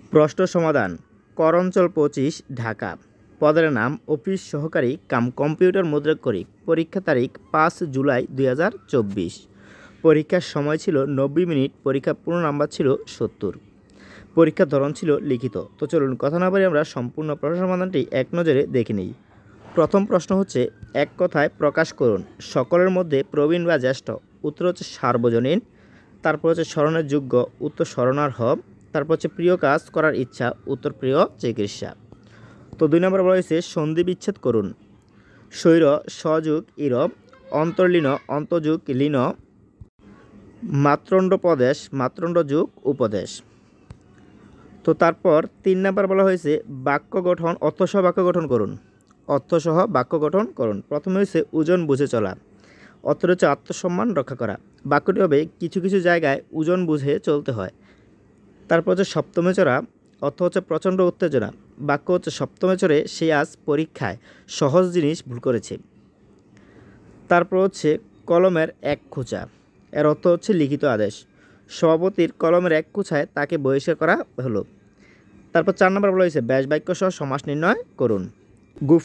প্রশ্ন সমাধান। করঅঞ্চল 25 ঢাকা। পদের নাম অফিস সহকারী কাম কম্পিউটার মুদ্রাক্ষরিক। পরীক্ষা তারিখ 5 জুলাই 2024। পরীক্ষার সময় ছিল 90 মিনিট। পরীক্ষার পূর্ণ নাম্বার ছিল 70। পরীক্ষার ধরন ছিল লিখিত। তো চলুন কথা না বলে আমরা সম্পূর্ণ প্রশ্ন সমাধানটি এক নজরে দেখে নিই। প্রথম প্রশ্ন হচ্ছে, এক কথায় প্রকাশ করুন। সকলের মধ্যে প্রবীণ বা জ্যেষ্ঠ। উত্তর হচ্ছে সার্বজনীন। তারপর হচ্ছে স্মরণের যোগ্য। উত্তর স্মরণার্হ। তারপর হচ্ছে প্রিয় কাজ করার ইচ্ছা। উত্তর প্রিয় চিকিৎসা। তো 2 নম্বর বলা হয়েছে সন্ধি বিচ্ছেদ করুন। স্বৈর সযোগ ইরব। অন্তর্লীন অন্তযোগ লীন। মাত্রণ্ড প্রদেশ মাত্রণ্ড যোগ উপদেশ। তো তারপর 3 নাম্বার বলা হয়েছে বাক্য গঠন অর্থসহ বাক্য গঠন করুন। অর্থসহ বাক্য গঠন করুন। প্রথমে হয়েছে ওজন বুঝে চলা। অর্থ হচ্ছে আত্মসম্মান রক্ষা করা। বাক্যটি হবে কিছু কিছু জায়গায় ওজন বুঝে চলতে হয়। তারপর হচ্ছে সপ্তমে চড়া। অর্থ হচ্ছে প্রচণ্ড উত্তেজনা। বাক্য হচ্ছে সপ্তমে চড়ে সে আজ পরীক্ষায় সহজ জিনিস ভুল করেছে। তারপর হচ্ছে কলমের এক খোঁচা। এর অর্থ হচ্ছে লিখিত আদেশ। সভাপতির কলমের এক খোঁচায় তাকে বহিষ্কার করা হলো। তারপর 4 নম্বর বলা হয়েছে ব্যাস বাক্য সহ সমাস নির্ণয় করুন। গুফ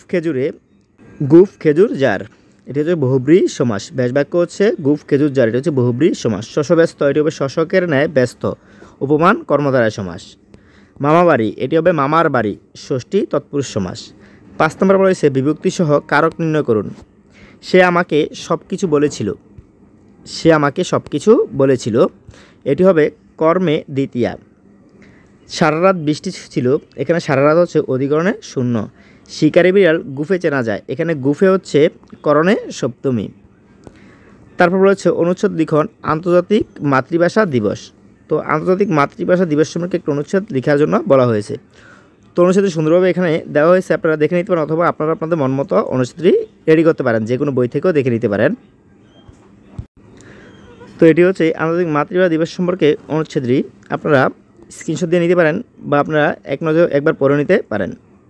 খেজুর যার, এটি হচ্ছে বহুব্রী সমাস। ব্যাস বাক্য হচ্ছে গুফ খেজুর যার, এটি হচ্ছে বহুব্রী সমাস। শশব্যস্ত, এটি হবে শশকের ন্যায় ব্যস্ত। উপমান কর্মধারয় সমাস। মামা বাড়ি, এটি হবে মামার বাড়ি। ষষ্ঠী তৎপুরুষ সমাস। 5 নম্বর বলা হয়েছে বিভক্তি সহ কারক নির্ণয় করুন। সে আমাকে সব কিছু বলেছিল। সে আমাকে সব কিছু বলেছিল, এটি হবে কর্মে দ্বিতীয়া। সারা রাত বৃষ্টি ছিল, এখানে সারা রাত হচ্ছে অধিকরণে শূন্য। শিকারি বিড়াল গুফে চেনা যায়, এখানে গুফে হচ্ছে করণে সপ্তমী। তারপর বলেছে অনুচ্ছেদ লিখন আন্তর্জাতিক মাতৃভাষা দিবস। তো আন্তর্জাতিক মাতৃভাষা দিবস সম্পর্কে একটু অনুচ্ছেদ লেখার জন্য বলা হয়েছে। তো অনুচ্ছেদটি সুন্দরভাবে এখানে দেওয়া হয়েছে, আপনারা দেখে নিতে পারেন, অথবা আপনারা আপনাদের মন মতো অনুচ্ছেদটি রেডি করতে পারেন, যে কোনো বই থেকেও দেখে নিতে পারেন। তো এটি হচ্ছে আন্তর্জাতিক মাতৃভাষা দিবস সম্পর্কে অনুচ্ছেদটি, আপনারা স্ক্রিনশট দিয়ে নিতে পারেন বা আপনারা এক নজর একবার পড়ে নিতে পারেন।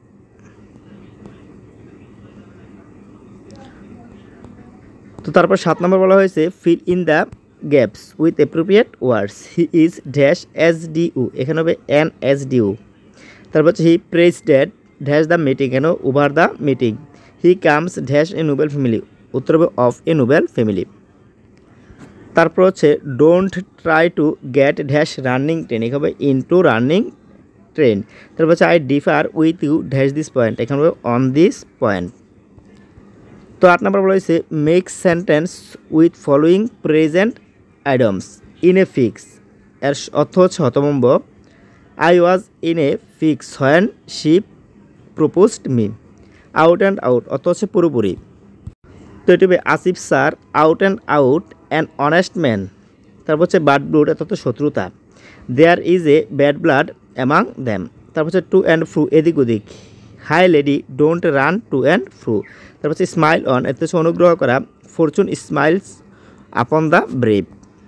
তো তারপর 7 নম্বর বলা হয়েছে fill in the gaps with appropriate words. He is dash S D U, এখানে হবে এন এস ডি ইউ। তারপর হচ্ছে he president dash the meeting, can over the meeting. He comes dash a noble family, উত্তর হবে of a noble family. তারপর হচ্ছে don't try to get dash running train, এখানে হবে ইনটু রানিং ট্রেন। তারপর হচ্ছে I differ with you dash this point, এখানে হবে অন দিস পয়েন্ট। তো 8 নম্বর বলা হয়েছে make sentence with following present idioms in a fix. এর অর্থ হচ্ছে হতভম্ব। I was in a fix when she proposed me. Out and out অর্থ হচ্ছে পুরোপুরি। তো এটি হবে Asif sir out and out an honest man. তারপর হচ্ছে ব্যাড ব্লাড অর্থ শত্রুতা। There is a bad blood among them. তারপর হচ্ছে টু অ্যান্ড ফ্রু এদিক ওদিক। Hi lady don't run to and ফ্রু। তারপর হচ্ছে স্মাইল অন, এতে হচ্ছে অনুগ্রহ করা। Fortune smiles upon the brave.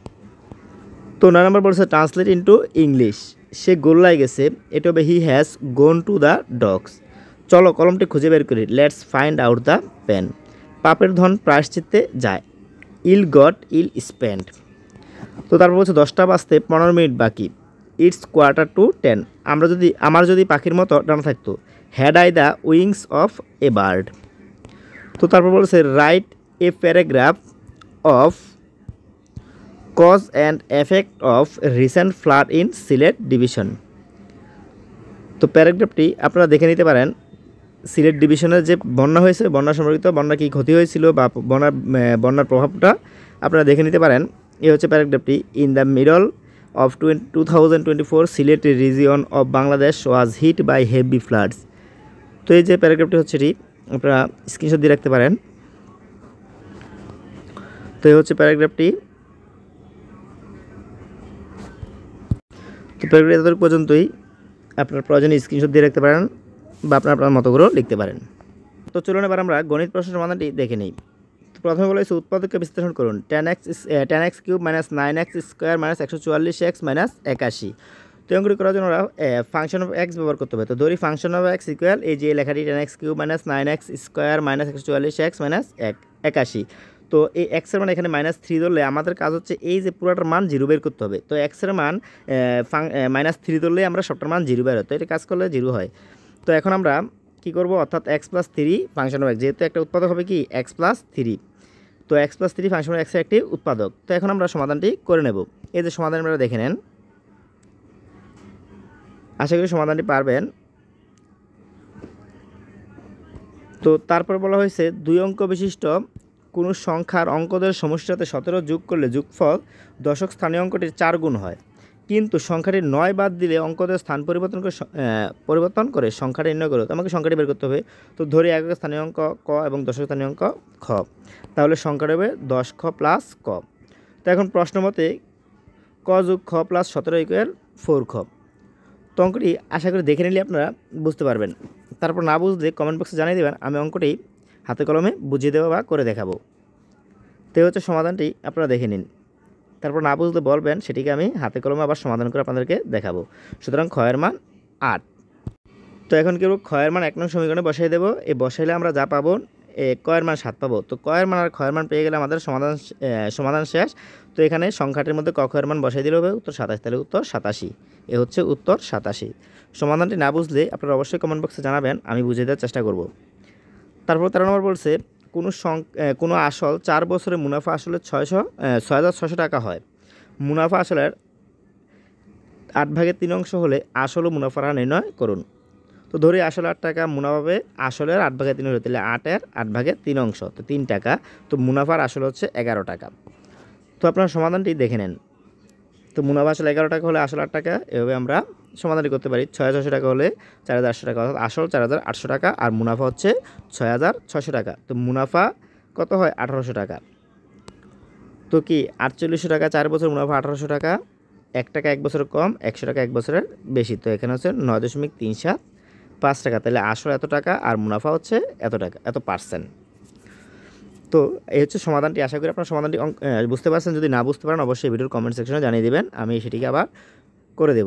তো 9 নম্বর বলছে ট্রান্সলেট ইন্টু ইংলিশ। সে গোল্লায় গেছে, এটা হবে he has gone to the dogs. চলো কলমটি খুঁজে বের করি, let's find out the pen. পাপের ধন প্রায়শ্চিত্তে যায়, ইল গট ইল স্পেন্ড। তো তারপর হচ্ছে 10টা বাজতে 15 মিনিট বাকি, ইটস কোয়ার্টার টু 10। আমার যদি পাখির মতো ডানা থাকতো, had I the wings of a bird. তো তারপর বলছে write a paragraph of cause and effect of recent flood in Sylhet division. তো প্যারাগ্রাফটি আপনারা দেখে নিতে পারেন, সিলেট ডিভিশনের যে বন্যা হয়েছে, বন্যা সম্পর্কিত, বন্যা কী ক্ষতি হয়েছিল বা বন্যার প্রভাবটা আপনারা দেখে নিতে পারেন। এই হচ্ছে প্যারাগ্রাফটি। In the middle of 2024 Sylhet region of Bangladesh was hit by heavy floods. তো এই যে প্যারাগ্রাফটি হচ্ছে এটি, আপনারা স্ক্রিনশট দিয়ে রাখতে পারেন। তো এই হচ্ছে প্যারাগ্রাফটি। তো প্যারাগ্রাফ এত পর্যন্তই, আপনার প্রয়োজনে স্ক্রিনশট দিয়ে রাখতে পারেন বা আপনার মতো করেও লিখতে পারেন। তো চলুন এবার আমরা গণিত প্রশ্ন সমাধানটি দেখে নিই। তো প্রথমে বলা হয়েছে উৎপাদককে বিশ্লেষণ করুন। 10x cube minus 9x square minus 144x minus 81। তো এগুলি করার জন্য ফাংশন অফ এক্স ব্যবহার করতে হবে। তো ধরি ফাংশন অফ এক্স ইকুয়াল এই যে লেখাটি 10x cube minus 9x square minus 144x minus 81। তো এই এক্সের মান এখানে -3 ধরলে আমাদের কাজ হচ্ছে এই যে পুরোটার মান 0 বের করতে হবে। তো এক্সের মান -3 ধরলে আমরা সবটার মান 0 বের হয়, তো এটা কাজ করলে 0 হয়। তো এখন আমরা কি করব, অর্থাৎ x+3 ফাংশন অফ x, যেহেতু একটা উৎপাদক হবে কি x+3, তো x+3 ফাংশন অফ এক্সের একটি উৎপাদক। তো এখন আমরা সমাধানটি করে নেব। এই যে সমাধান আপনারা দেখে নেন, আশা করি সমাধানটি পারবেন। তো তারপর বলা হয়েছে 2 অঙ্ক বিশিষ্ট কোনো সংখ্যার অঙ্কদের সমষ্টির সাথে 17 যোগ করলে যোগফল দশক স্থানীয় অঙ্কটির 4 গুণ হয়, কিন্তু সংখ্যাটি 9 বাদ দিলে অঙ্কদের স্থান পরিবর্তন করে সংখ্যাটি নির্ণয় করো। তো আমাকে সংখ্যাটি বের করতে হবে। তো ধরি একক স্থানীয় অঙ্ক ক এবং দশক স্থানীয় অঙ্ক খ, তাহলে সংখ্যাটি হবে 10খ প্লাস ক। তো এখন প্রশ্ন মতে ক যোগ খ প্লাস 17 = 4খ। তো অঙ্কটি আশা করি দেখে নিলে আপনারা বুঝতে পারবেন। তারপর না বুঝলে কমেন্ট বক্সে জানিয়ে দেবেন, আমি অঙ্কটি হাতে কলমে বুঝিয়ে দেবো বা করে দেখাবো। তো হচ্ছে সমাধানটি আপনারা দেখে নিন, তারপর না বুঝলে বলবেন, সেটিকে আমি হাতে কলমে আবার সমাধান করে আপনাদেরকে দেখাবো। সুতরাং খ এর মান 8। তো এখন কেউ খ এর মান 1 নং সমীকরণে বসাই দেবো। এই বসাইলে আমরা যা পাবো, ক এর মান 7 পাবো। তো ক এর মান আর খ এর মান পেয়ে গেলে আমাদের সমাধান শেষ। তো এখানে সংখ্যাটির মধ্যে ক খ এর মান বসাই দিলে হবে উত্তর 27, তাহলে উত্তর 87। এ হচ্ছে উত্তর 87। সমাধানটি না বুঝলে আপনারা অবশ্যই কমেন্ট বক্সে জানাবেন, আমি বুঝিয়ে দেওয়ার চেষ্টা করব। তারপর 13 নম্বর বলছে কোনো আসল 4 বছরে মুনাফা আসলে 6,600 টাকা হয়। মুনাফা আসলের 8/3 হলে আসল ও মুনাফার হার নির্ণয় করুন। তো ধরি আসলে 8 টাকা, মুনাফা হবে আসলের 8/3 হলে, তাহলে 8-এর 8/3, তো 3 টাকা। তো মুনাফার আসল হচ্ছে 11 টাকা। তো আপনার সমাধানটি দেখে নেন। তো মুনাফা আসলে 11 টাকা হলে আসল 8 টাকা, এভাবে আমরা সমাধানটি করতে পারি। 6,600 টাকা হলে 4,800 টাকা, অর্থাৎ আসল 4,800 টাকা আর মুনাফা হচ্ছে 6,600 টাকা। তো মুনাফা কত হয় 1,800 টাকা। তো কি 4800 টাকা 4 বছর, মুনাফা 1,800 টাকা, 1 টাকা 1 বছরের কম, 100 টাকা 1 বছরের বেশি। তো এখানে হচ্ছে 9.375 টাকা, তাহলে আসল এত টাকা আর মুনাফা হচ্ছে এত টাকা, এত %। তো এই হচ্ছে সমাধানটি। আশা করি আপনার সমাধানটি বুঝতে পারছেন। যদি না বুঝতে পারেন অবশ্যই ভিডিওর কমেন্ট সেকশনে জানিয়ে দেবেন, আমি সেটিকে আবার করে দেব।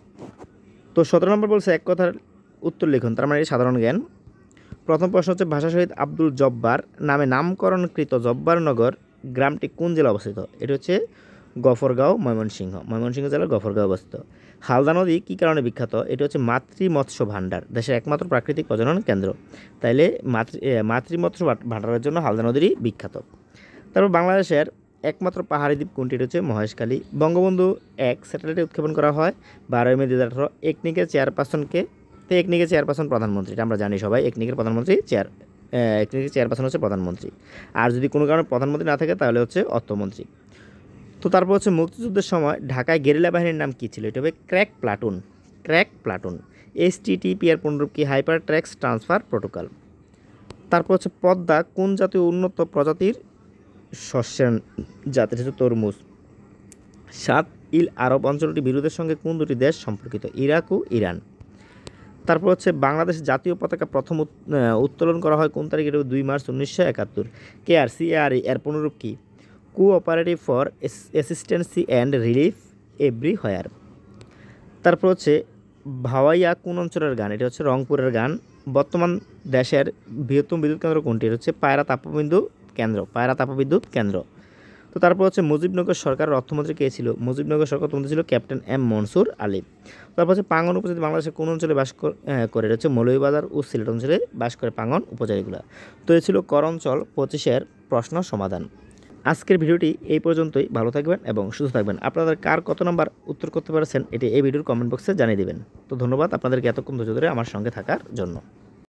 তো 17 নম্বর বলছে এক কথার উত্তর লিখুন, তার মানে সাধারণ জ্ঞান। প্রথম প্রশ্ন হচ্ছে ভাষা শহীদ আব্দুল জব্বার নামে নামকরণকৃত জব্বারনগর গ্রামটি কোন জেলা অবস্থিত? এটি হচ্ছে গফরগাঁও, ময়মনসিংহ জেলার গফরগাঁও অবস্থিত। হালদা নদী কী কারণে বিখ্যাত? এটি হচ্ছে মাতৃমৎস্য ভাণ্ডার, দেশের একমাত্র প্রাকৃতিক প্রজনন কেন্দ্র। তাইলে মাতৃমৎস্য ভাণ্ডারের জন্য হালদা নদীরই বিখ্যাত। তারপর বাংলাদেশের একমাত্র পাহাড়ি দ্বীপ কোনটি? হচ্ছে মহেশখালী। বঙ্গবন্ধু 1 স্যাটেলাইটে উৎক্ষেপণ করা হয় 12 মে 2018। একনিকের চেয়ারপারসনকে? তো একনিকের চেয়ারপারসন প্রধানমন্ত্রী, এটা আমরা জানি সবাই। একনিকের চেয়ারপারসন হচ্ছে প্রধানমন্ত্রী। আর যদি কোনো কারণে প্রধানমন্ত্রী না থাকে তাহলে হচ্ছে অর্থমন্ত্রী। তো তারপর হচ্ছে মুক্তিযুদ্ধের সময় ঢাকায় গেরিলা বাহিনীর নাম কী ছিল? এটা হবে ক্র্যাক প্লাটুন। HTTP এর পুনরূপ কি? Hyper text transfer protocol. তারপর হচ্ছে পদ্মা কোন জাতীয় উন্নত প্রজাতির শস্যের জাতির? হচ্ছে তরমুজ। 7 ইল আরব অঞ্চলটি বিরোধের সঙ্গে কোন দুটি দেশ সম্পর্কিত? ইরাক ও ইরান। তারপর হচ্ছে বাংলাদেশের জাতীয় পতাকা প্রথম উত্তোলন করা হয় কোন তারিখে? 2 মার্চ 1971। CARE এর পুনরূপ কি? Cooperative for assistancy and relief everywhere. তারপর হচ্ছে ভাওয়াইয়া কোন অঞ্চলের গান? এটা হচ্ছে রংপুরের গান। বর্তমান দেশের বৃহত্তম বিদ্যুৎ কেন্দ্র কোনটি? এটা হচ্ছে পায়রা তাপবিদ্যুৎ কেন্দ্র। তো তারপর হচ্ছে মুজিবনগর সরকারের অর্থমন্ত্রী কে ছিল? মুজিবনগর সরকার অর্থমন্ত্রী ছিল ক্যাপ্টেন M মনসুর আলী। তারপর হচ্ছে পাঙ্গন উপজাতি বাংলাদেশের কোন অঞ্চলে বাস করে? এটা হচ্ছে মৌলভীবাজার ও সিলেট অঞ্চলে বাস করে পাঙ্গন উপজাতিগুলো। তো এ ছিল কর অঞ্চল 25-এর প্রশ্ন সমাধান। আজকের ভিডিওটি এই পর্যন্তই। ভালো থাকবেন এবং সুস্থ থাকবেন। আপনাদের কার কত নাম্বার উত্তর করতে পারছেন এটি এই ভিডিওর কমেন্ট বক্সে জানিয়ে দেবেন। তো ধন্যবাদ আপনাদেরকে এতক্ষণ ধৈর্য ধরে আমার সঙ্গে থাকার জন্য।